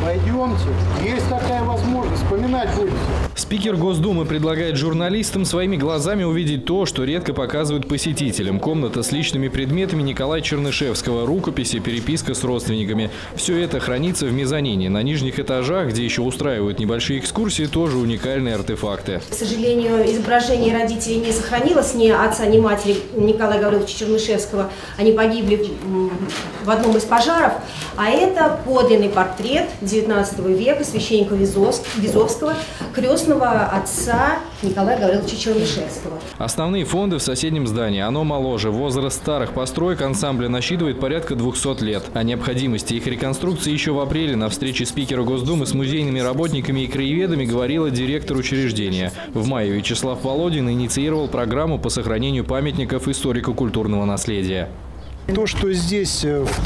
Пойдемте, есть такая возможность, вспоминать будете. Спикер Госдумы предлагает журналистам своими глазами увидеть то, что редко показывают посетителям. Комната с личными предметами Николая Чернышевского, рукописи, переписка с родственниками. Все это хранится в мезонине. На нижних этажах, где еще устраивают небольшие экскурсии, тоже уникальные артефакты. К сожалению, изображение родителей не сохранилось, ни отца, ни матери Николая Гавриловича Чернышевского. Они погибли в одном из пожаров. А это подлинный портрет XIX века священника Визовского, крестного отца Николая Гавриловича Чернышевского. Основные фонды в соседнем здании. Оно моложе. Возраст старых построек ансамбля насчитывает порядка 200 лет. О необходимости их реконструкции еще в апреле на встрече спикера Госдумы с музейными работниками и краеведами говорила директор учреждения. В мае Вячеслав Володин инициировал программу по сохранению памятников историко-культурного наследия. То, что здесь в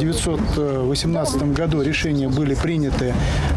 1918 году решения были приняты,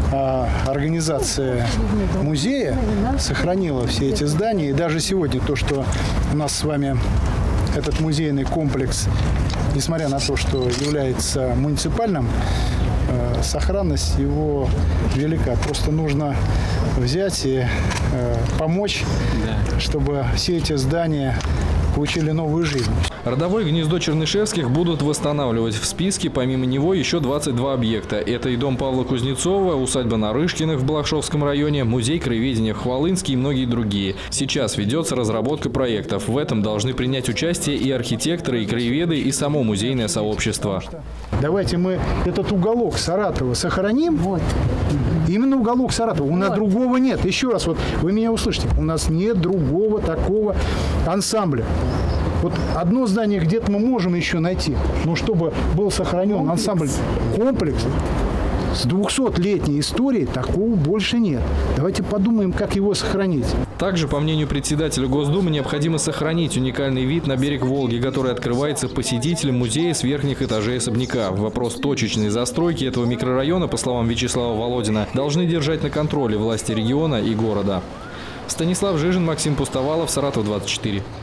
организация музея сохранила все эти здания. И даже сегодня то, что у нас с вами этот музейный комплекс, несмотря на то, что является муниципальным, сохранность его велика. Просто нужно взять и помочь, чтобы все эти здания получили новую жизнь. Родовое гнездо Чернышевских будут восстанавливать. В списке помимо него еще 22 объекта. Это и дом Павла Кузнецова, усадьба Нарышкиных в Балашовском районе, музей краеведения в Хвалынске и многие другие. Сейчас ведется разработка проектов. В этом должны принять участие и архитекторы, и краеведы, и само музейное сообщество. Давайте мы этот уголок Саратова сохраним. Вот. Именно уголок Саратова. У нас другого нет. Еще раз, вот вы меня услышите. У нас нет другого такого ансамбля. Вот одно здание где-то мы можем еще найти, но чтобы был сохранен ансамбль комплекс с 200-летней историей, такого больше нет. Давайте подумаем, как его сохранить. Также, по мнению председателя Госдумы, необходимо сохранить уникальный вид на берег Волги, который открывается посетителям музея с верхних этажей особняка. Вопрос точечной застройки этого микрорайона, по словам Вячеслава Володина, должны держать на контроле власти региона и города. Станислав Жижин, Максим Пустовалов, Саратов 24.